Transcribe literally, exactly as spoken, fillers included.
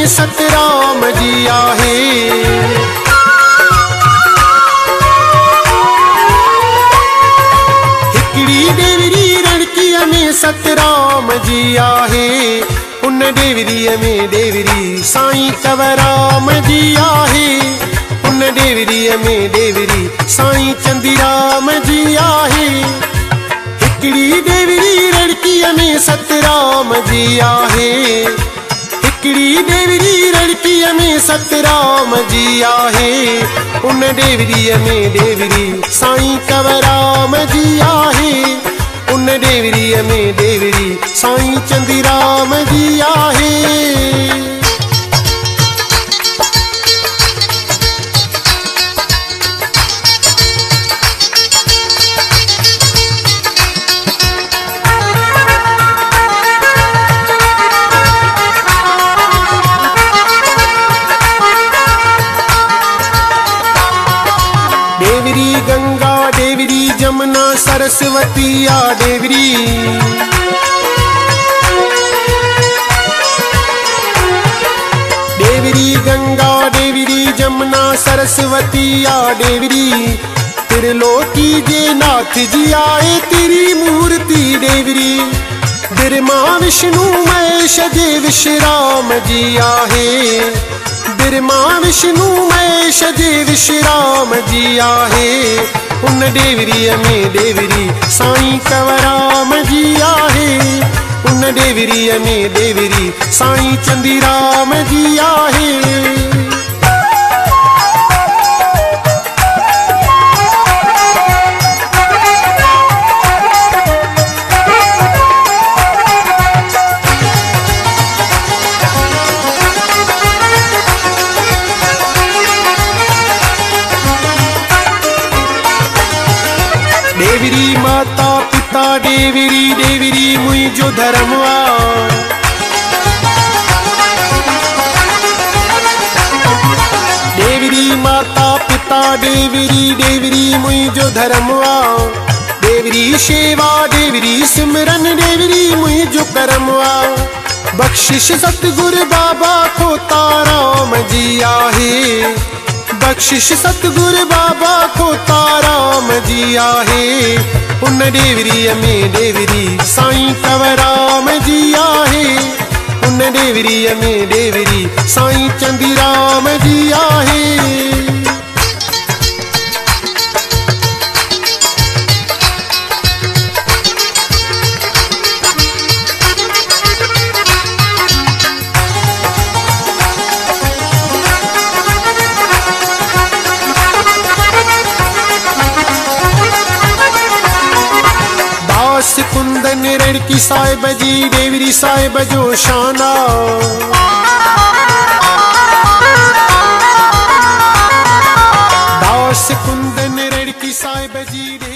में सतराम जी आहे। हिकड़ी डेवरी रड़कीअ में सतराम जी आहे। उन डेवरीअ में डेवरी साईं कंवराम जी आहे। उन डेवरीअ में डेवरी साईं चंदीराम जी आहे। हिकड़ी डेवरी रड़कीअ में सतराम जी आहे। हिकड़ी डेवरी रड़कीअ में सतराम जी आहे। उन डेवरीअ में डेवरी साईं कंवराम जी आहे। उन डेवरीअ में डेवरी साईं चंदीराम जी आहे। डेवरी गंगा डेवरी जमुना सरस्वती आ डेवरी। डेवरी गंगा डेवरी जमुना सरस्वती आ डेवरी। त्रिलोकी जे नाथ जी आए तेरी मूर्ति डेवरी। ब्रह्मा विष्णु महेश जे विश्राम जी आहे। ब्रह्मा विष्णु महेश जे विश्राम जी आहे। उन डेवरीअ में डेवरी साईं कंवराम जी आहे। उन डेवरीअ में डेवरी साईं चंदीराम जी आहे। डेवरी माता पिता डेवरी डेवरी मुझो धर्म आ। डेवरी माता पिता डेवरी डेवरी मुझो धर्म आ। डेवरी सेवा डेवरी सिमरन डेवरी मुझो कर्म आ। बख्शिश सतगुरु बाबा खोता राम जी आहे। बख्शिश सतगुरु बाबा खोता राम जी आहे। उन डेवरीअ में डेवरी साईं कंवराम जी आहे। उन डेवरीअ में डेवरी साईं चंदीराम जी आहे। दास कुंदन रड़की साहिब जी डेवरी साहिब जो शाना। दास कुंदन रड़की साहिब जी